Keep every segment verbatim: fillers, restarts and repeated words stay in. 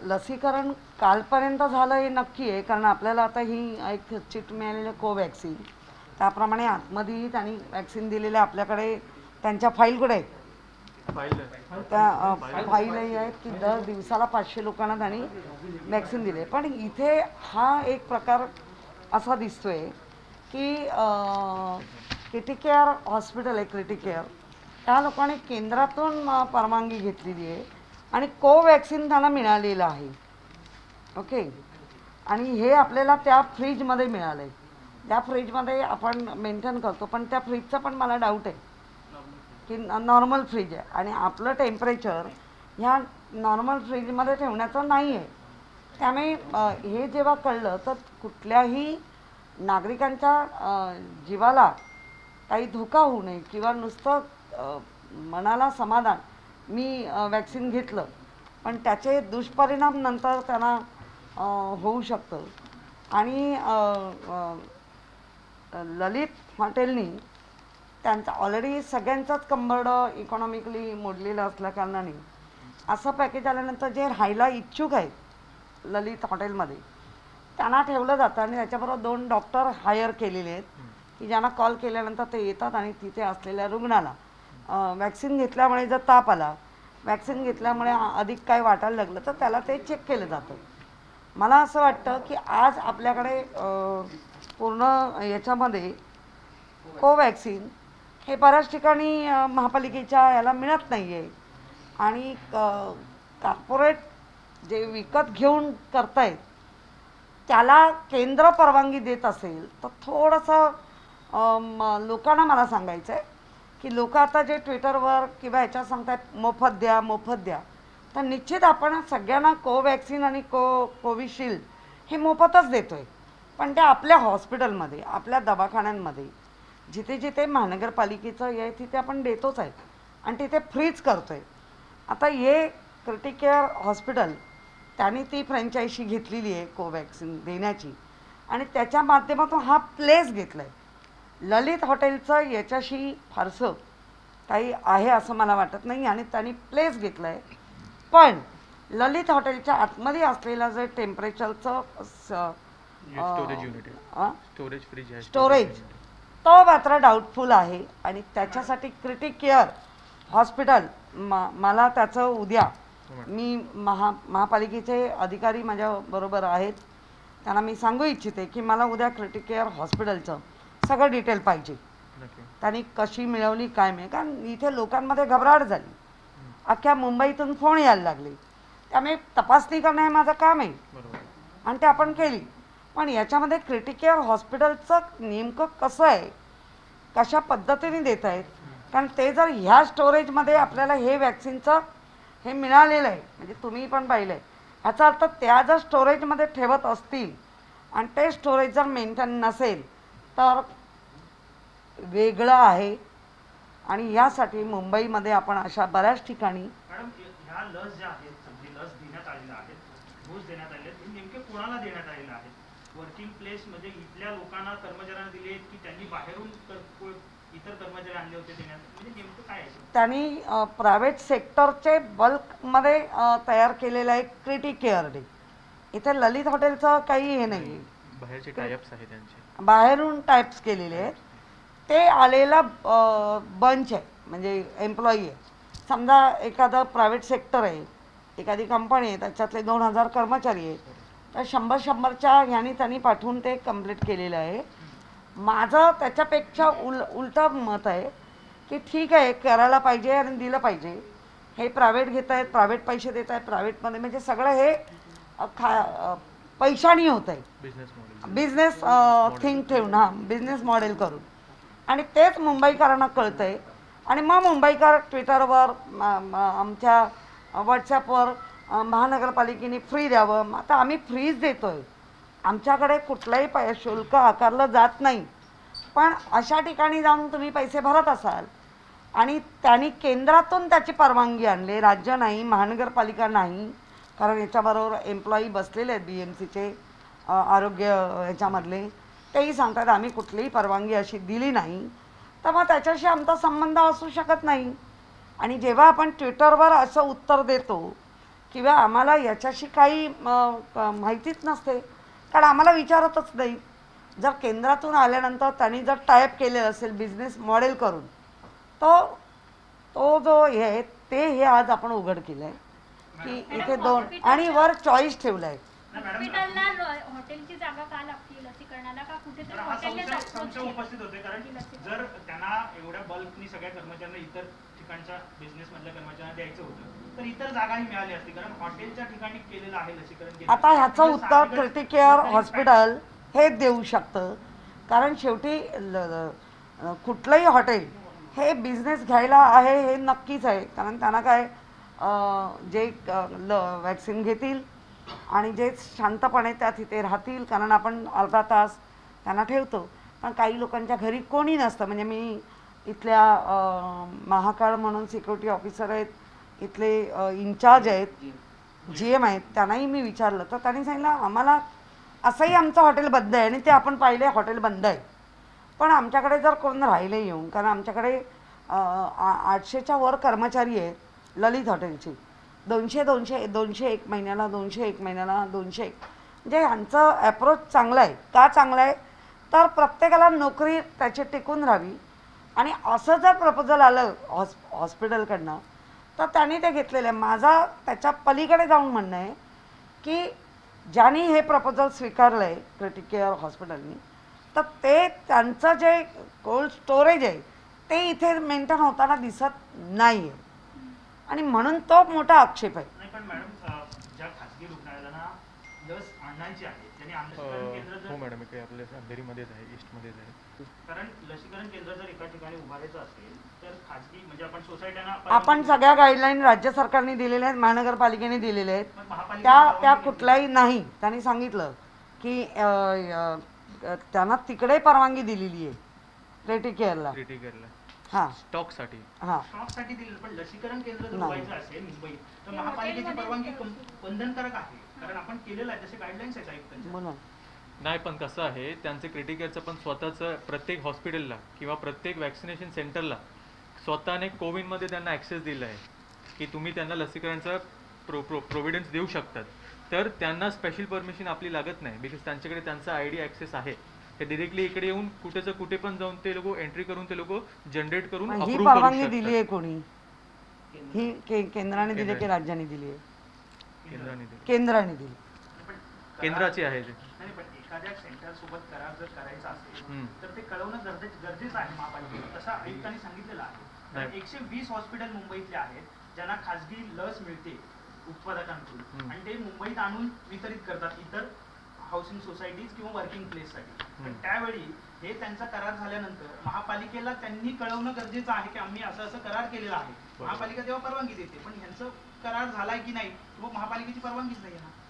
लसीकरण कालपर्यंत झालं हे नक्की आहे, कारण आपल्याला आता ही एक चिट मिळालेली कोवॅक्सिन, त्याप्रमाणे आतमध्येही त्यांनी वॅक्सिन दिलेले आपल्याकडे त्यांच्या फाईल कुठे आहेत, त्या फाईलही आहेत की दर दिवसाला पाचशे लोकांना त्यांनी वॅक्सिन दिले. पण इथे हा एक प्रकार असा दिसतोय की क्रिटिकेअर हॉस्पिटल आहे, क्रिटिकेअर त्या लोकांनी केंद्रातून परवानगी घेतलेली आहे आणि कोवॅक्सिन त्यांना मिळालेलं आहे. ओके, आणि हे आपल्याला त्या फ्रीजमध्ये मिळालं आहे. त्या फ्रीजमध्ये आपण मेंटेन करतो, पण त्या फ्रीजचा पण मला डाऊट आहे की नॉर्मल फ्रीज आहे आणि आपलं टेम्परेचर ह्या नॉर्मल फ्रीजमध्ये ठेवण्याचं नाही आहे. त्यामुळे हे जेव्हा कळलं तर कुठल्याही नागरिकांच्या जीवाला काही धोका होऊ नये किंवा नुसतं मनाला समाधान मी वॅक्सिन घेतलं पण त्याचे दुष्परिणाम नंतर त्यांना होऊ शकतं. आणि ललित हॉटेलनी त्यांचा ऑलरेडी सगळ्यांचाच कंबरडं इकॉनॉमिकली मोडलेलं असल्याकारणाने असं पॅकेज आल्यानंतर जे राहायला इच्छुक आहेत ललित हॉटेलमध्ये त्यांना ठेवलं जातं आणि त्याच्याबरोबर दोन डॉक्टर हायर केलेले आहेत की ज्यांना कॉल केल्यानंतर ते येतात आणि तिथे असलेल्या रुग्णाला वॅक्सिन घेतल्यामुळे जर ताप आला, वॅक्सिन घेतल्यामुळे अधिक काय वाटायला लागलं तर त्याला ते चेक केलं जातं. मला असं वाटतं की आज आपल्याकडे पूर्ण याच्यामध्ये कोवॅक्सिन हे बऱ्याच ठिकाणी महापालिकेच्या याला मिळत नाही आहे आणि कॉर्पोरेट जे विकत घेऊन करतायत त्याला केंद्र परवानगी देत असेल तर थोडंसं लोकांना मला सांगायचं आहे की लोक आता जे ट्विटरवर किंवा ह्याच्यात सांगतात मोफत द्या मोफत द्या, तर निश्चित आपण सगळ्यांना कोवॅक्सिन आणि को कोविशिल्ड हे मोफतच देतो आहे. पण ते आपल्या हॉस्पिटलमध्ये आपल्या दवाखान्यांमध्ये जिथे जिथे महानगरपालिकेचं आहे तिथे आपण देतोच आहे आणि तिथे फ्रीज करतो आहे. आता हे क्रिटिकेअर हॉस्पिटल त्यांनी ती फ्रँचायझी घेतलेली आहे कोवॅक्सिन देण्याची आणि त्याच्या माध्यमातून हा प्लेस घेतला आहे. ललित हॉटेलचं याच्याशी फारसं काही आहे असं मला वाटत नाही आणि त्यांनी प्लेस घेतलं आहे. पण ललित हॉटेलच्या आतमध्ये असलेलं जे टेम्परेचरचं स्टोरेज फ्रीज आहे स्टोरेज तो मात्र डाऊटफुल आहे आणि त्याच्यासाठी क्रिटिकेअर हॉस्पिटल मला त्याचं उद्या मी महा महापालिकेचे अधिकारी माझ्याबरोबर आहेत त्यांना मी सांगू इच्छिते की मला उद्या क्रिटिकेअर हॉस्पिटलचं सगळं डिटेल पाहिजे, त्यांनी कशी मिळवली काय मिळेल. कारण इथे लोकांमध्ये घबराट झाली, अख्ख्या मुंबईतून फोन यायला लागले, त्यामुळे तपासणी करणं हे माझं काम आहे आणि ते आपण केली. पण याच्यामध्ये क्रिटिकेअर हॉस्पिटलचं नेमकं कसं आहे, कशा पद्धतीने देत आहेत, कारण ते जर ह्या स्टोरेजमध्ये आपल्याला हे वॅक्सिनचं हे मिळालेलं आहे म्हणजे तुम्ही पण पाहिलं आहे, ह्याचा अर्थ त्या जर स्टोरेजमध्ये ठेवत असतील आणि ते स्टोरेज जर मेंटेन नसेल तर वेगळं आहे. आणि यासाठी मुंबईमध्ये आपण अशा बऱ्याच ठिकाणी मॅडम ह्या लस ज्या आहेत सगळी लस देण्यात आलेल्या आहेत, डोस देण्यात आले आहेत, नेमके कोणाला देण्यात आलेले आहेत? वर्किंग प्लेस म्हणजे इथल्या लोकांना कर्मचाऱ्यांना दिले की त्यांनी बाहेरून इतर कर्मचारी आणले होते देण्यात, म्हणजे नेमकं काय आहे? त्यांनी प्रायव्हेट सेक्टरचे बल्कमध्ये तयार केलेलं आहे क्रिटिकेअर डे. इथे ललित हॉटेलचं काही हे नाही, बाहेरचे टायअप्स आहेत त्यांचे, बाहेरून टाईप्स केलेले आहेत. ते आलेला बंच आहे म्हणजे एम्प्लॉई आहे. समजा एखादं प्रायव्हेट सेक्टर आहे, एखादी कंपनी आहे, त्याच्यातले दोन हजार कर्मचारी आहेत, तर शंभर शंभरच्या ह्यानी त्यांनी पाठवून ते कंप्लीट केलेलं आहे. माझं त्याच्यापेक्षा उल उलटं मत आहे की ठीक आहे करायला पाहिजे आणि दिलं पाहिजे. हे प्रायव्हेट घेत आहेत, प्रायव्हेट पैसे देत आहेत, प्रायव्हेटमध्ये म्हणजे सगळं हे खा पैशानी होत आहे, बिझनेस मॉडेल बिझनेस थिंक ठेवून हां बिझनेस मॉडेल करून. आणि तेच मुंबईकरांना कळतं आहे आणि मग मुंबईकर ट्विटरवर आमच्या व्हॉट्सॲपवर महानगरपालिकेने फ्री द्यावं. आता आम्ही फ्रीज देतो आहे, आमच्याकडे कुठलंही पै शुल्क आकारलं जात नाही. पण अशा ठिकाणी जाऊन तुम्ही पैसे भरत असाल आणि त्यांनी केंद्रातून त्याची परवानगी आणली, राज्य नाही, महानगरपालिका नाही, कारण याच्याबरोबर एम्प्लॉई बसलेले आहेत बी एम सीचे आरोग्य ह्याच्यामधले, तेही सांगतात आम्ही कुठलीही परवानगी अशी दिली नाही, तर मग त्याच्याशी आमचा संबंध असू शकत नाही. आणि जेव्हा आपण ट्विटरवर असं उत्तर देतो किंवा आम्हाला याच्याशी काही म, क- माहितीच नसते, कारण आम्हाला विचारतच नाही. जर केंद्रातून आल्यानंतर त्यांनी जर टायप केलेलं असेल बिझनेस मॉडेल करून, तो तो जो हे आहे ते हे आज आपण उघड केलं आहे की इथे दोन आणि वर चॉईस ठेवलं आहे. नाही मॅडम, हॉस्पिटलला ल- हॉटेलची जागा का लागते लसीकरणाला, का कुठेतरी तर हा हॉटेलने संशय approach संशय केलं? उपस्थित होते, कारण जर त्यांना एवढ्या बल्कनी सगळ्या कर्मचाऱ्यांना इतर ठिकाणच्या बिझनेस मधल्या कर्मचाऱ्यांना द्यायचं होतं तर इतर जागाही मिळाली असती, कारण हॉटेलच्या ठिकाणी केलेलं आहे लसीकरण केंद्र. आता ह्याचं म्हणजे उत्तर साहजिकच क्रिटिकेअर लोकांनी हॉस्पिटल हे देऊ शकतं, कारण शेवटी ल- ल- कुठलंही हॉटेल हे बिझनेस घ्यायला आहे हे नक्कीच आहे, कारण त्यांना काय अं, जे क- ल वॅक्सिन घेतील आणि जे शांतपणे त्या तिथे राहतील, कारण आपण अर्धा तास त्यांना ठेवतो, पण काही लोकांच्या घरी कोणी नसतं. म्हणजे मी इथल्या अं, महाकाळ म्हणून सिक्युरिटी ऑफिसर आहेत, इथले इन्चार्ज आहेत, जी एम आहेत, त्यांनाही मी विचारलं तर त्यांनी सांगितलं आम्हाला असंही आमचं हॉटेल बंद आहे आणि ते आपण पाहिले हॉटेल बंद आहे, पण आमच्याकडे जर कोण राहिले येऊन, कारण आमच्याकडे अं, आ- आठशेच्या वर कर्मचारी आहेत ललित हॉटेलची, दोनशे दोनशे दोनशे एक महिन्याला, दोनशे एक महिन्याला, दोनशे एक, म्हणजे ह्यांचं ॲप्रोच चांगलं आहे. का चांगलं आहे तर प्रत्येकाला नोकरी त्याची टिकून राहावी, आणि असं जर प्रपोजल आलं हॉस् हॉस्पिटलकडनं तर त्यांनी ते घेतलेलं आहे. माझा त्याच्या पलीकडे जाऊन म्हणणं आहे की ज्यांनी हे प्रपोजल स्वीकारलं आहे क्रिटिकेअर हॉस्पिटलनी, तर ते त्यांचं जे कोल्ड स्टोरेज आहे ते इथे मेंटेन होताना दिसत नाही आहे, आणि म्हणून तो मोठा आक्षेप आहे. नाही पण मॅडम, अ, ज्या खासगी रुग्णालयांना लस आणायची आहे त्यांनी अ, लसीकरण केंद्र हो जर, मॅडम, इकडे आपल्या अंधेरीमध्येच आहे, ईस्टमध्येच आहे. कारण लसीकरण केंद्र जर एका ठिकाणी उभारायचं असेल तर खासगी म्हणजे आपण सोसायट्यांना आपण परवानगी सगळ्या गाईडलाईन राज्य सरकारने दिलेल्या आहेत, महानगरपालिकेने दिलेले आहेत, पण महापालिकेने त्या त्या परवानगी घेतली. कुठल्याही नाही. त्यांनी सांगितलं की अ, अ, त्यांना तिकडे परवानगी दिलेली आहे क्रिटिकेअरला. क्रिटिकलला हां स्टॉकसाठी. हां स्टॉकसाठी दिलेलं, पण लसीकरण केंद्र जर नाही. उभारायचं असेल मुंबईत तर ते महापालिकेची हॉटेलमध्ये परवानगी करू कं- बंधनकारक आहे, कारण आपण केलेलं आहे, जसे गाईडलाईन्स आहेत आयुक्तांच्या. बोला. नाही, पण कसं आहे त्यांचं क्रिटिकलचं पण स्वतःचं प्रत्येक हॉस्पिटलला किंवा प्रत्येक वॅक्सिनेशन सेंटरला स्वतःने कोविनमध्ये त्यांना ॲक्सेस दिला आहे की तुम्ही त्यांना लसीकरणचं प्रो प्रो प्रोव्हिडन्स देऊ शकतात. तर त्यांना स्पेशल परमिशन आपली लागत नाही, बिकॉज त्यांच्याकडे त्यांचा आय डी ॲक्सेस आहे. ते डिरेक्टली इकडे येऊन कुठेचं कुठे पण जाऊन ते लोक एंट्री करून ते लोक जनरेट करून मग ही अप्रूव्ह करू परवानगी दिली शकतात. आहे कोणी? ही के केंद्राने दिली की राज्याने दिली आहे? केंद्राने दिली. केंद्राने दिली. पण करार- केंद्राची आहे ते. नाही, पण एखाद्या सेंटर सोबत करार जर करायचा असेल हम्म. तर ते कळवणं गरजेचं गरजेचं आहे महापालिकेला, तसं आयुक्तांनी सांगितलेलं आहे. नाही. एकशे वीस हॉस्पिटल मुंबईतले आहेत ज्यांना खासगी लस मिळते उत्पादकांकडून, हम्म. आणि ते मुंबईत आणून वितरित करतात इतर हाऊसिंग सोसायटीज किंवा वर्किंग प्लेससाठी. पण हम्म. त्यावेळी हे त्यांचा करार झाल्यानंतर महापालिकेला त्यांनी कळवणं गरजेचं आहे की आम्ही असं असं करार केलेला आहे. बरोबर. महापालिका तेव्हा परवानगी देते, पण ह्यांचं करार झालाय की नाही किंवा महापालिकेची परवानगीच नाही आहे ना.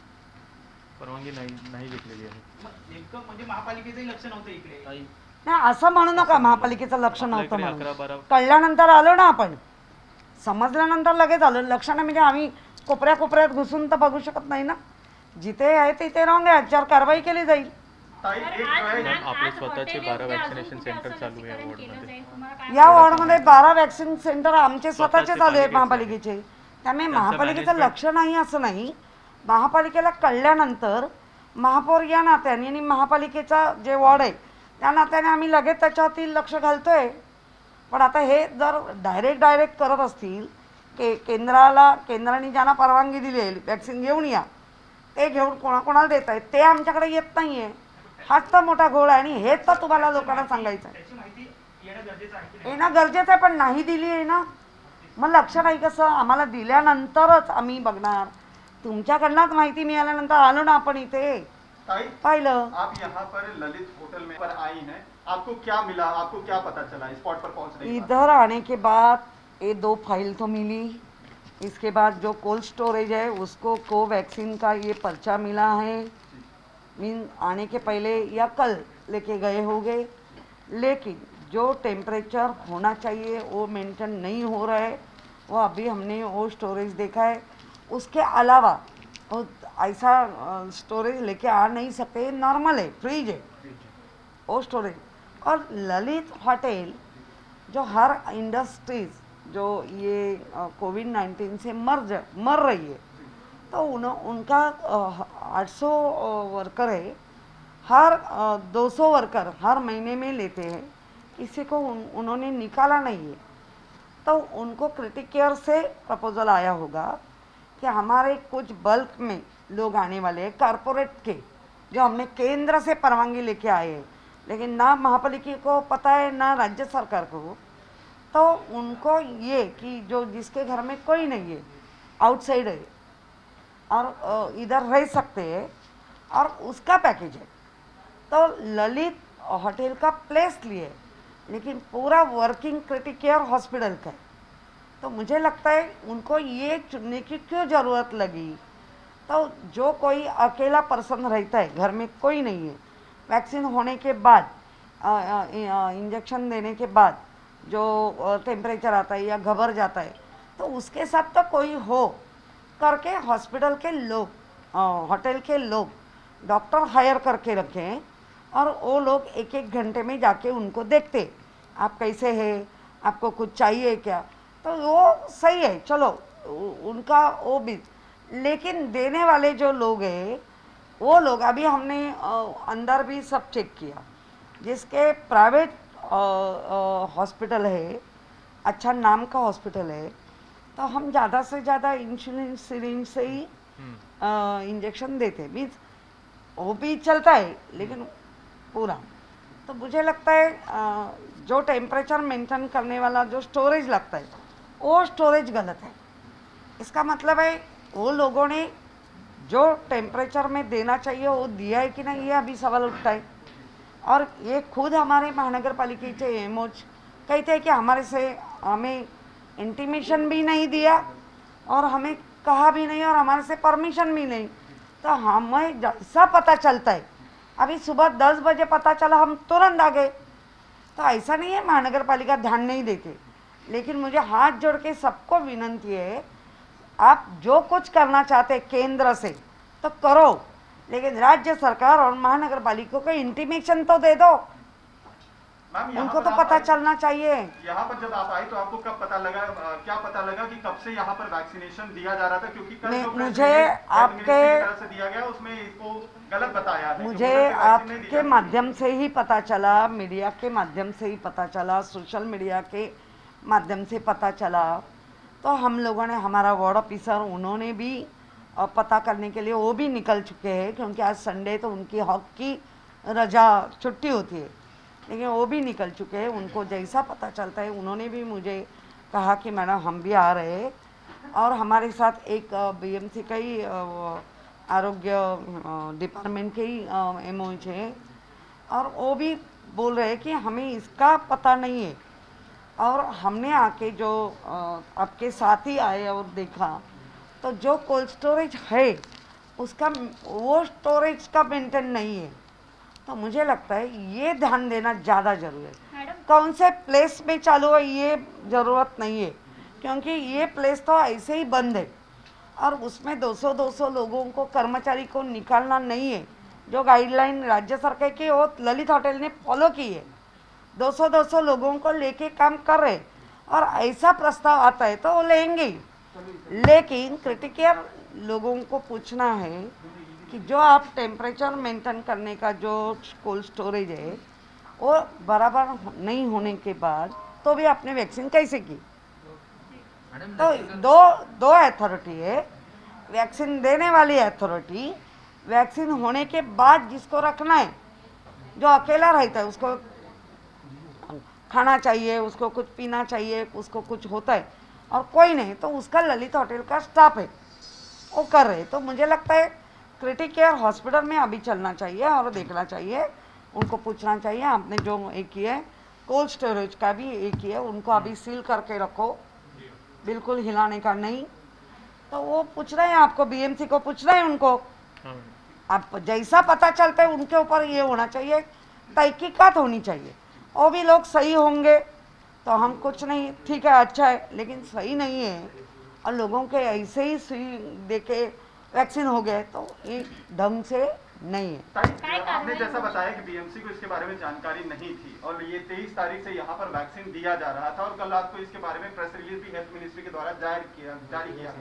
परवानगी नाही नाही घेतलेली आहे. मग नेमकं म्हणजे महापालिकेचंही लक्ष नव्हतं इकडे. नाही असं म्हणू नका महापालिकेचं लक्ष आपल्या नव्हतं इकडे म्हणून. अकरा बारा कळल्यानंतर आलो ना आपण, समजल्यानंतर लगेच आलो. लक्ष नाही म्हणजे आम्ही कोपऱ्या कोपऱ्यात घुसून तर बघू शकत नाही ना. जिथे आहे तिथे रॉंग आहे, याच्यावर कारवाई केली जाईल. ताई तर एक आज- जो आहे मॅम, आपले आज स्वतःचे हॉटेल बारा उद्या vaccination अजून कुठे center असं चालू आहे या लसीकरण केलं वॉर्डमध्ये. जाईल? तुम्हाला काय या वाटतं? वॉर्डमध्ये बारा वॅक्सिन सेंटर आमचे स्वतःचे स्वतःचे चालू आहेत पालिकेचे. महापालिकेचे. त्यामुळे त्यांचं महापालिकेचं management- लक्ष नाही असं नाही. महापालिकेला कळल्यानंतर महापौर या नात्याने आणि महापालिकेचा जे वॉर्ड आहे त्या नात्याने आम्ही लगेच त्याच्यावरती लक्ष घालतोय. पण आता हे जर डायरेक्ट डायरेक्ट करत असतील के केंद्राला केंद्राने ज्यांना परवानगी दिली आहे वॅक्सिन घेऊन या, ते घेऊन कोणाकोणाला देत आहेत ते आमच्याकडे येत नाही आहे. हाच तर मोठा घोळ आहे, आणि हेच तर तुम्हाला लोकांना सांगायचं आहे. त्याची माहिती येणं गरजेचं आहे की नाही? येणं गरजेचं आहे, पण नाही दिली आहे ना, मग लक्ष नाही कसं? आम्हाला दिल्यानंतरच आम्ही बघणार. तुमच्याकडनंच माहिती मिळाल्यानंतर आलो ना आपण इथे ताई पाहिलं. आप यहाँ पर ललित होटल में पर आई हैं, आपको क्या मिला, आपको क्या पता चला स्पॉट पर पहुंचने के बाद? इधर आने के बाद ये दो फाइल तो मिली, इसके बाद जो कोल्ड स्टोरेज है उसको कोवैक्सीन का ये पर्चा मिला है, मीन आने के पहले या कल लेके गए होंगे, लेकिन जो टेम्परेचर होना चाहिए वो मेंटेन नहीं हो रहा है. वो अभी हमने वो स्टोरेज देखा है. उसके अलावा वो ऐसा स्टोरेज लेके आ नहीं सकते, नॉर्मल है, फ्रीज है वो स्टोरेज. और ललित होटल जो हर इंडस्ट्रीज जो ये कोविड नाइन्टीन से मर जा मर रही है तो उन, उनका आठ सौ वर्कर है, हर दो सौ वर्कर हर महीने में लेते हैं, किसी को उन, उन्होंने निकाला नहीं है। तो उनको क्रिटिक केयर से प्रपोजल आया होगा कि हमारे कुछ बल्क में लोग आने वाले हैं कारपोरेट के, जो हमने केंद्र से परवानगी लेके आए हैं, लेकिन ना महापालिका को पता है ना राज्य सरकार को। तो उनको ये कि जो जिसके घर में कोई नहीं है, आउटसाइड है और इधर रह सकते हैं और उसका पैकेज है, तो ललित होटल का प्लेस लिए, लेकिन पूरा वर्किंग क्रिटिक केयर हॉस्पिटल का है। तो मुझे लगता है उनको ये चुनने की क्यों ज़रूरत लगी। तो जो कोई अकेला पर्सन रहता है, घर में कोई नहीं है, वैक्सीन होने के बाद इंजेक्शन देने के बाद जो टेम्परेचर आता है या घबर जाता है, तो उसके साथ तो कोई हो करके हॉस्पिटल के लोग, होटल के लोग डॉक्टर हायर करके रखें और वो लोग एक एक घंटे में जाके उनको देखते, आप कैसे हैं, आपको कुछ चाहिए क्या। तो वो सही है, चलो उनका वो भी, लेकिन देने वाले जो लोग हैं वो लोग, अभी हमने अंदर भी सब चेक किया, जिसके प्राइवेट हॉस्पिटल है, अच्छा नाम का हॉस्पिटल है, तो हम ज़्यादा से ज़्यादा इंसुलिन सिरिंज से ही इंजेक्शन देते, मीन्स वो भी चलता है लेकिन पूरा। तो मुझे लगता है आ, जो टेम्परेचर मेंटेन करने वाला जो स्टोरेज लगता है वो स्टोरेज गलत है। इसका मतलब है वो लोगों ने जो टेम्परेचर में देना चाहिए वो दिया है कि नहीं, ये अभी सवाल उठता है। और ये खुद हमारे महानगर पालिका के एमओच कहते हैं कि हमारे से हमें इंटीमेशन भी नहीं दिया और हमें कहा भी नहीं और हमारे से परमिशन भी नहीं। तो हमें जैसा पता चलता है, अभी सुबह दस बजे पता चला हम तुरंत आ गए। तो ऐसा नहीं है महानगर पालिका ध्यान नहीं देते, लेकिन मुझे हाथ जोड़ के सबको विनंती है, आप जो कुछ करना चाहते हैं केंद्र से तो करो, लेकिन राज्य सरकार और महानगर पालिका को इंटीमेशन तो दे दो, उनको तो पता चलना चाहिए। यहाँ पर जब आप आए तो आपको कब पता लगा, क्या पता लगा कि कब से यहाँ पर वैक्सीनेशन दिया जा रहा था? क्योंकि कल जो मुझे आपके तरफ से दिया गया उसमें इसको गलत बताया है। मुझे आपके माध्यम से ही पता चला, मीडिया के माध्यम से ही पता चला, सोशल मीडिया के माध्यम से पता चला। तो हम लोगों ने, हमारा वार्ड ऑफिसर, उन्होंने भी पता करने के लिए वो भी निकल चुके हैं, क्योंकि आज संडे तो उनकी हक की रजा छुट्टी होती है, लेकिन वो भी निकल चुके हैं। उनको जैसा पता चलता है उन्होंने भी मुझे कहा कि मैडम हम भी आ रहे हैं, और हमारे साथ एक बीएमसी का ही आरोग्य डिपार्टमेंट के ही एमओएच है, और वो भी बोल रहे हैं कि हमें इसका पता नहीं है। और हमने आके जो आपके साथ ही आए और देखा, तो जो कोल्ड स्टोरेज है उसका वो स्टोरेज का मेंटेन नहीं है। तो मुझे लगता है ये ध्यान देना ज़्यादा जरूरी है। कौन से प्लेस में चालू है ये ज़रूरत नहीं है, क्योंकि ये प्लेस तो ऐसे ही बंद है और उसमें दो सौ दो सौ लोगों को, कर्मचारी को निकालना नहीं है। जो गाइडलाइन राज्य सरकार की वो ललित होटल ने फॉलो की है, दो सौ दो सौ लोगों को लेके काम कर रहे, और ऐसा प्रस्ताव आता है तो वो लेंगे। लेकिन क्रिटिक केयर लोगों को पूछना है कि जो आप टेम्परेचर मेंटेन करने का जो कोल्ड स्टोरेज है वो बराबर नहीं होने के बाद तो भी आपने वैक्सीन कैसे की। तो दो दो अथॉरिटी है, वैक्सीन देने वाली अथॉरिटी, वैक्सीन होने के बाद जिसको रखना है, जो अकेला रहता है उसको खाना चाहिए, उसको कुछ पीना चाहिए, उसको कुछ होता है, और कोई नहीं, तो उसका ललित होटल का स्टाफ है वो कर रहे। तो मुझे लगता है क्रिटिक केयर हॉस्पिटल में अभी चलना चाहिए और देखना चाहिए, उनको पूछना चाहिए। आपने जो एक किया है कोल्ड स्टोरेज का भी एक ही है, उनको अभी सील करके रखो, बिल्कुल हिलाने का नहीं। तो वो पूछ रहे हैं आपको, बीएमसी को पूछ रहे हैं उनको, आप जैसा पता चलता है उनके ऊपर ये होना चाहिए, तहकीकात होनी चाहिए। वो भी लोग सही होंगे तो हम कुछ नहीं, ठीक है अच्छा है, लेकिन सही नहीं है और लोगों के ऐसे ही सुई देके वैक्सीन हो गए तो ये ढंग से नहीं है। आपने जैसा बताया कि बीएमसी को इसके बारे में जानकारी नहीं थी और ये तेईस तारीख से यहाँ पर वैक्सीन दिया जा रहा था, और कल रात को इसके बारे में प्रेस रिलीज भी हेल्थ मिनिस्ट्री के द्वारा जारी किया जारी किया गया।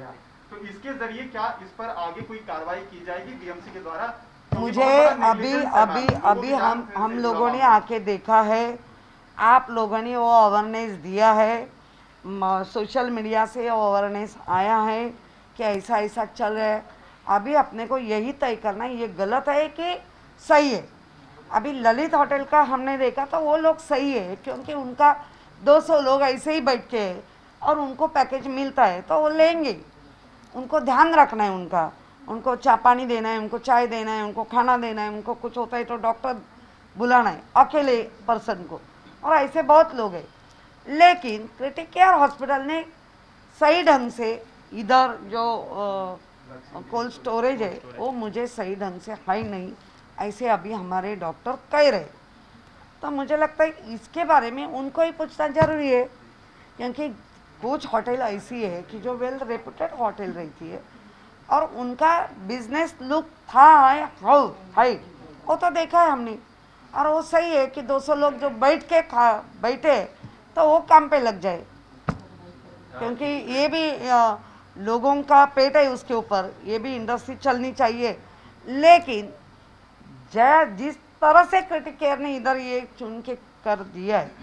तो इसके जरिए क्या इस पर आगे कोई कार्रवाई की जाएगी बीएमसी के द्वारा? मुझे अभी अभी अभी हम हम लोगों ने आके देखा है, आप लोगों ने वो अवेयरनेस दिया है, सोशल मीडिया से वो अवेयरनेस आया है कि ऐसा ऐसा चल रहा है। अभी अपने को यही तय करना है ये गलत है कि सही है। अभी ललित होटल का हमने देखा तो वो लोग सही है, क्योंकि उनका दो सौ लोग ऐसे ही बैठ के और उनको पैकेज मिलता है तो वो लेंगे। उनको ध्यान रखना है, उनका उनको चा पानी देना है, उनको चाय देना है, उनको खाना देना है, उनको कुछ होता है तो डॉक्टर बुलाना है अकेले पर्सन को, और ऐसे बहुत लोग हैं। लेकिन क्रिटिक केयर हॉस्पिटल ने सही ढंग से इधर जो कोल्ड स्टोरेज है वो मुझे सही ढंग से है नहीं, ऐसे अभी हमारे डॉक्टर कह रहे। तो मुझे लगता है इसके बारे में उनको ही पूछना जरूरी है, क्योंकि कुछ होटल ऐसी है कि जो वेल रेपुटेड होटल रहती है और उनका बिजनेस लुक था है हो है वो तो देखा है हमने, और वो सही है कि दो सौ लोग जो बैठ के खा बैठे तो वो काम पे लग जाए, क्योंकि ये भी आ, लोगों का पेट है उसके ऊपर, ये भी इंडस्ट्री चलनी चाहिए। लेकिन जय जिस तरह से क्रिटिक केयर ने इधर ये चुन के कर दिया है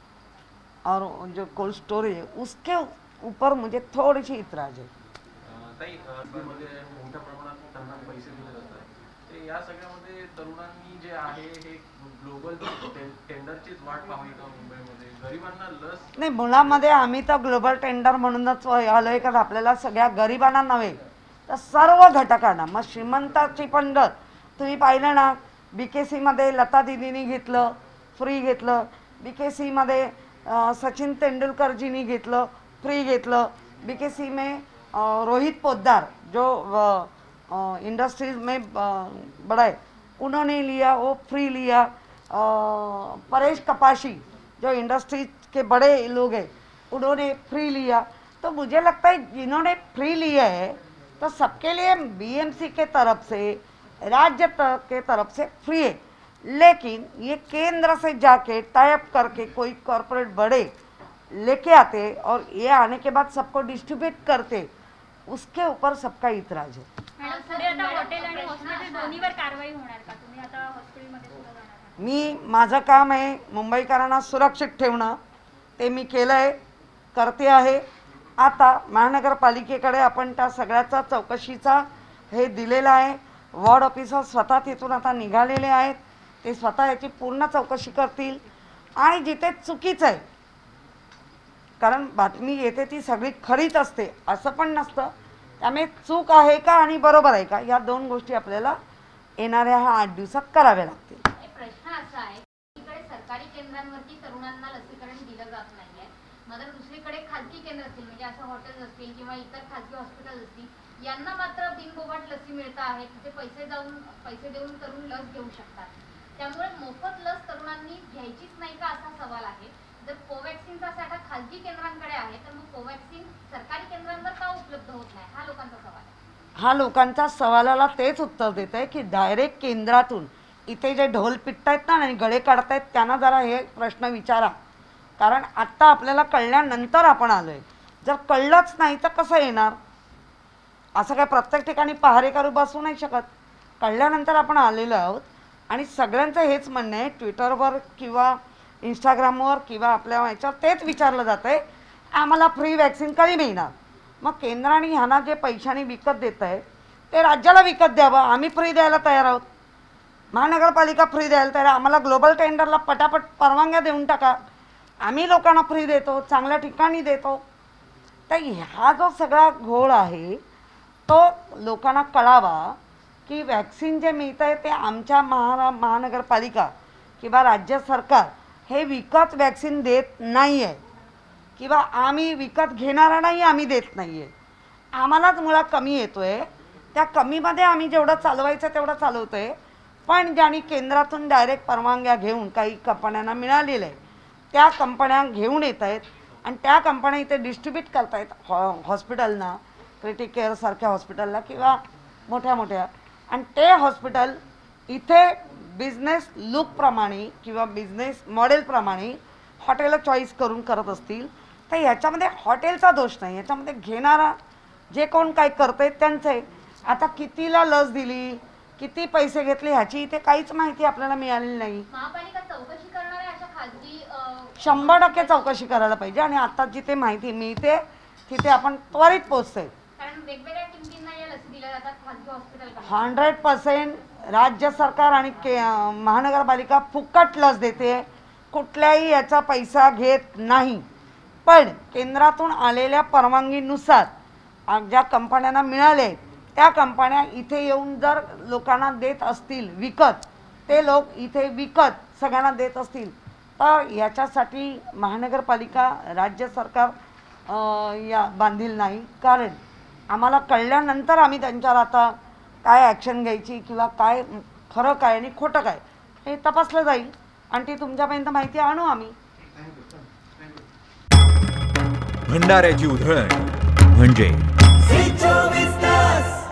और जो कोल्ड स्टोरेज है उसके ऊपर मुझे थोड़ी सी इतराज है। ताई मध्ये मोठ्या प्रमाणात त्यांना पैसे दिले जातात, ते या सगळ्यामध्ये तरुणांनी जे आहे हे ग्लोबल टेंडरचीच वाट पाहावी का मुंबईमध्ये? गरिबांना लस नाही, मुळामध्ये आम्ही तर ग्लोबल टेंडर म्हणूनच आलोय का आपल्याला सगळ्या गरिबांना नव्हे तर सर्व घटकांना, मग श्रीमंताची पण दर तुम्ही पाहिलं ना, बी के सीमध्ये लता दिदीनी घेतलं फ्री घेतलं, बी के सीमध्ये सचिन तेंडुलकरजीनी घेतलं फ्री घेतलं, बी के सी में रोहित पोद्दार जो इंडस्ट्रीज में बड़ा है उन्होंने लिया, वो फ्री लिया। परेश कपाशी जो इंडस्ट्री के बड़े लोग हैं उन्होंने फ्री लिया। तो मुझे लगता है जिन्होंने फ्री लिया है तो सबके लिए बीएमसी के तरफ से राज्य के तरफ से फ्री है, लेकिन ये केंद्र से जाके टाइप करके कोई कॉरपोरेट बड़े लेके आते और ये आने के बाद सबको डिस्ट्रीब्यूट करते, उसके ऊपर सबका इतराज है। मॅडम पुढे आता हॉटेल आणि हॉस्पिटल दोन्हीवर कारवाई होणार का? तुम्ही आता हॉस्पिटलमध्ये सुद्धा जाणार का? मी माझं काम आहे मुंबईकरांना सुरक्षित ठेवणं, ते मी केलं आहे, करते आहे। आता महानगरपालिकेकडे आपण त्या सगळ्याचा चौकशीचा हे दिलेला आहे। वॉर्ड ऑफिसर स्वतः तिथून आता निघालेले आहेत, ते स्वतः याची पूर्ण चौकशी करतील आणि जिथे चुकीचं आहे, कारण बातमी येते ती सगळी खरीच असते असं पण नसतं, त्यामुळे चूक आहे का आणि बरोबर आहे का या दोन गोष्टी आपल्याला येणाऱ्या ह्या आठ दिवसात कराव्या लागतील। प्रश्न असा आहे, एकीकडे सरकारी केंद्रांवरती तरुणांना लसीकरण दिलं जात नाहीये, मात्र दुसरीकडे खाजगी केंद्र असतील म्हणजे असं हॉटेल असतील किंवा इतर खाजगी हॉस्पिटल असतील यांना मात्र बिनबोबाट लसी मिळत आहे, तिथे पैसे जाऊन पैसे देऊन तरुण लस घेऊ शकतात, त्यामुळे मोफत लस तरुणांनी घ्यायचीच नाही का असा सवाल आहे। जर कोवॅक्सिनचा साठा खाजगी केंद्रांकडे आहे तर मग कोवॅक्सिन सरकारी केंद्रांवर का उपलब्ध होत नाही, हा लोकांचा सवाल आहे। हा लोकांच्या सवालाला तेच उत्तर देत आहे की डायरेक्ट केंद्रातून इथे जे ढोल पिटतायत ना आणि गळे काढतायत त्यांना जरा हे प्रश्न विचारा, कारण आत्ता आपल्याला कळल्यानंतर आपण आलोय, जर कळलंच नाही तर कसं येणार? असं काय प्रत्येक ठिकाणी पहारे करू बसू नाही शकत, कळल्यानंतर आपण आलेलो आहोत। आणि सगळ्यांचं हेच म्हणणं आहे, ट्विटरवर किंवा इंस्टाग्रामवर किंवा आपल्या ह्याच्यावर तेच विचारलं जातं आहे आम्हाला फ्री वॅक्सिन कधी मिळणार? मग केंद्राने ह्यांना जे पैशाने विकत देत आहे ते राज्याला विकत द्यावं, आम्ही फ्री द्यायला तयार आहोत, महानगरपालिका फ्री द्यायला तयार, आम्हाला ग्लोबल टेंडरला पटापट परवानग्या देऊन टाका, आम्ही लोकांना फ्री देतो, चांगल्या ठिकाणी देतो। तर ह्या जो सगळा घोळ आहे तो लोकांना कळावा की वॅक्सिन जे मिळतं आहे ते आमच्या महा महानगरपालिका किंवा राज्य सरकार हे विकत वॅक्सिन देत नाही आहे किंवा आम्ही विकत घेणारा नाही, आम्ही देत नाही आहे, आम्हालाच मुळात कमी येतो आहे, त्या कमीमध्ये आम्ही जेवढं चालवायचं तेवढं चालवतो आहे। पण ज्यांनी केंद्रातून डायरेक्ट परवानग्या घेऊन काही कंपन्यांना मिळालेलं आहे त्या कंपन्या घेऊन येत आहेत आणि त्या कंपन्या इथे डिस्ट्रीब्यूट करत आहेत हॉ हॉस्पिटलना, क्रिटिक केअरसारख्या हॉस्पिटलला किंवा मोठ्या मोठ्या, आणि ते हॉस्पिटल इथे बिझनेस लुकप्रमाणे किंवा बिझनेस मॉडेलप्रमाणे हॉटेल चॉईस करून करत असतील तर याच्यामध्ये हॉटेलचा दोष नाही, याच्यामध्ये घेणारा जे कोण काय करते त्यांचे. आता कितीला लस दिली, किती पैसे घेतले ह्याची इथे काहीच माहिती आपल्याला मिळालेली नाही. महापालिका चौकशी करणार आहे अशा खाजगी अ, शंभर टक्के चौकशी करायला पाहिजे आणि आता जिथे माहिती मिळते तिथे आपण त्वरित पोहोचतोय. कारण वेगवेगळ्या किमतींना या लसी दिल्या जातात खाजगी हॉस्पिटल. हंड्रेड पर्सेंट राज्य सरकार आणि के महानगरपालिका फुकट लस देते, कुठल्याही याचा पैसा घेत नाही. पण केंद्रातून आलेल्या परवानगीनुसार आ- ज्या कंपन्यांना मिळाले त्या कंपन्या इथे येऊन जर लोकांना देत असतील विकत, ते लोक इथे विकत सगळ्यांना देत असतील तर याच्यासाठी महानगरपालिका राज्य सरकार अ, या बांधील नाही. कारण आम्हाला कळल्यानंतर आम्ही त्यांच्यावर आता काय ॲक्शन घ्यायची किंवा काय खरं काय आणि खोटं काय हे तपासलं जाईल आणि ती तुमच्यापर्यंत माहिती आणू आम्ही. भंडाऱ्याची उधळण म्हणजे